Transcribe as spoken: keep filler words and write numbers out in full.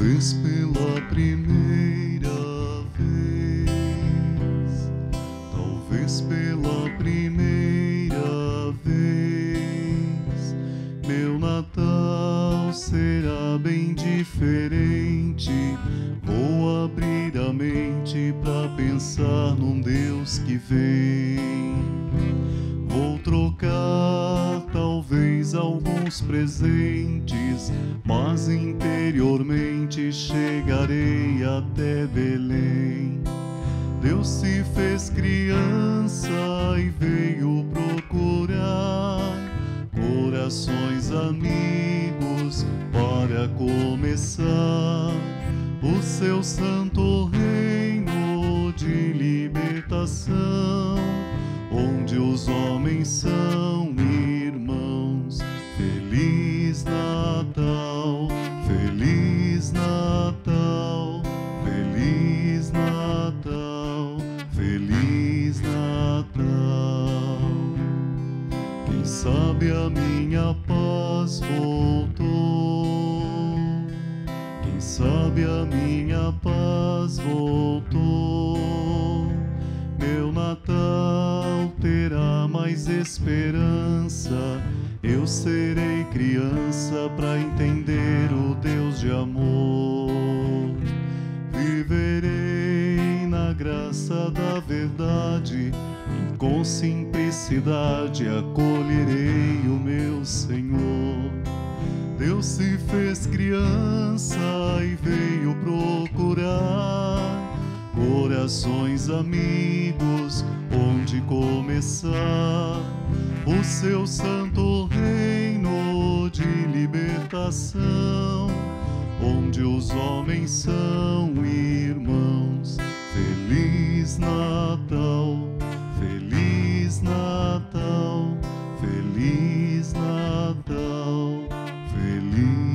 Talvez pela primeira vez, talvez pela primeira vez, meu Natal será bem diferente. Vou abrir a mente pra pensar num Deus que vem. Vou trocar talvez alguns presentes, mas interiormente chegarei até Belém. Deus se fez criança e veio procurar corações amigos para começar o seu santo reino de libertação, onde os homens são irmãos. Feliz Natal, Feliz Natal, Feliz Natal, Feliz Natal. Quem sabe a minha paz voltou, quem sabe a minha paz voltou. Meu Natal terá mais esperança. Eu serei criança pra entender o Deus de amor. Viverei na graça da verdade e com simplicidade acolherei o meu Senhor. Deus se fez criança e veio procurar corações amigos, onde começar o seu santo reino de libertação, onde os homens são irmãos. Feliz Natal, Feliz Natal, Feliz Natal, Feliz